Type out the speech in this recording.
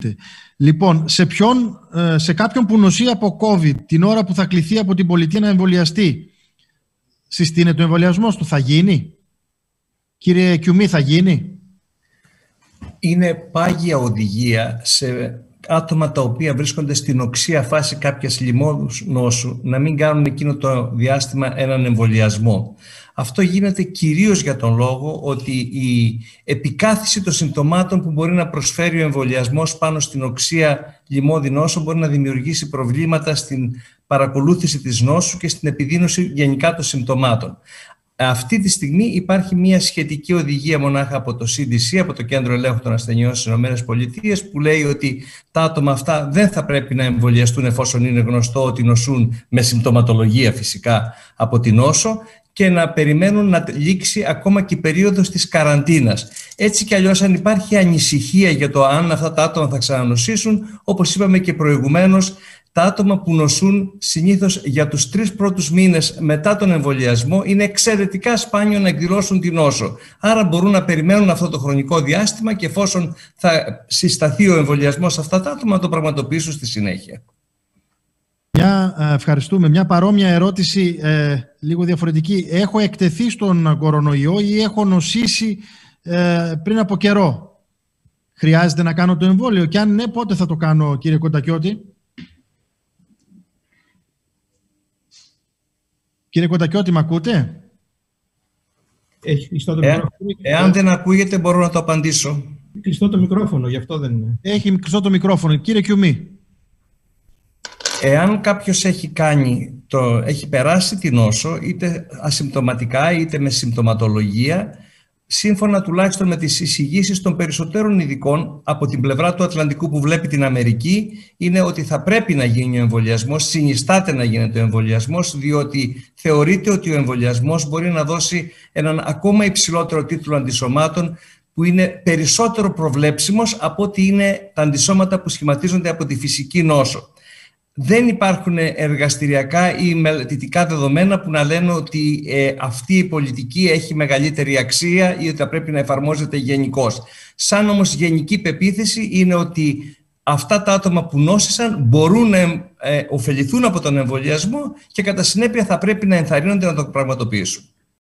Λοιπόν, σε κάποιον που νοσεί από COVID την ώρα που θα κληθεί από την πολιτεία να εμβολιαστεί, συστήνεται ο εμβολιασμός του, θα γίνει? Κύριε Κιουμή, θα γίνει? Είναι πάγια οδηγία σε άτομα τα οποία βρίσκονται στην οξία φάση κάποιας λοιμώδους νόσου να μην κάνουν εκείνο το διάστημα έναν εμβολιασμό. Αυτό γίνεται κυρίως για τον λόγο ότι η επικάθιση των συμπτωμάτων που μπορεί να προσφέρει ο εμβολιασμός πάνω στην οξία λοιμώδη νόσο μπορεί να δημιουργήσει προβλήματα στην παρακολούθηση της νόσου και στην επιδείνωση γενικά των συμπτωμάτων. Αυτή τη στιγμή υπάρχει μια σχετική οδηγία μονάχα από το CDC, από το Κέντρο Ελέγχου των Ασθενειών στις ΗΠΑ, που λέει ότι τα άτομα αυτά δεν θα πρέπει να εμβολιαστούν εφόσον είναι γνωστό ότι νοσούν με συμπτωματολογία φυσικά από την νόσο και να περιμένουν να λήξει ακόμα και η περίοδος της καραντίνας. Έτσι κι αλλιώς, αν υπάρχει ανησυχία για το αν αυτά τα άτομα θα ξανανοσήσουν, όπως είπαμε και προηγουμένως, τα άτομα που νοσούν συνήθως για τους 3 πρώτους μήνες μετά τον εμβολιασμό είναι εξαιρετικά σπάνιο να εκδηλώσουν την νόσο. Άρα μπορούν να περιμένουν αυτό το χρονικό διάστημα και εφόσον θα συσταθεί ο εμβολιασμός σε αυτά τα άτομα, να το πραγματοποιήσουν στη συνέχεια. Ευχαριστούμε. Μια παρόμοια ερώτηση, λίγο διαφορετική. Έχω εκτεθεί στον κορονοϊό ή έχω νοσήσει πριν από καιρό? Χρειάζεται να κάνω το εμβόλιο? Και αν ναι, πότε θα το κάνω, κύριε Κοντακιώτη? Κύριε Κοντακιώτη, μ' ακούτε? Έχει κλειστό το μικρόφωνο. Εάν δεν ακούγεται, μπορώ να το απαντήσω. Κλειστό το μικρόφωνο, γι' αυτό δεν είναι. Έχει κλειστό το μικρόφωνο. Κύριε Κιουμή. Εάν κάποιος έχει περάσει την νόσο, είτε ασυμπτωματικά είτε με συμπτωματολογία, σύμφωνα τουλάχιστον με τις εισηγήσεις των περισσότερων ειδικών από την πλευρά του Ατλαντικού που βλέπει την Αμερική, είναι ότι θα πρέπει να γίνει ο εμβολιασμός, συνιστάται να γίνεται ο εμβολιασμός, διότι θεωρείται ότι ο εμβολιασμός μπορεί να δώσει έναν ακόμα υψηλότερο τίτλο αντισωμάτων που είναι περισσότερο προβλέψιμος από ότι είναι τα αντισώματα που σχηματίζονται από τη φυσική νόσο. Δεν υπάρχουν εργαστηριακά ή μελετητικά δεδομένα που να λένε ότι αυτή η πολιτική έχει μεγαλύτερη αξία ή ότι θα πρέπει να εφαρμόζεται γενικώς. Σαν όμως γενική πεποίθηση είναι ότι αυτά τα άτομα που νόσησαν μπορούν να ωφεληθούν από τον εμβολιασμό και κατά συνέπεια θα πρέπει να ενθαρρύνονται να το πραγματοποιήσουν.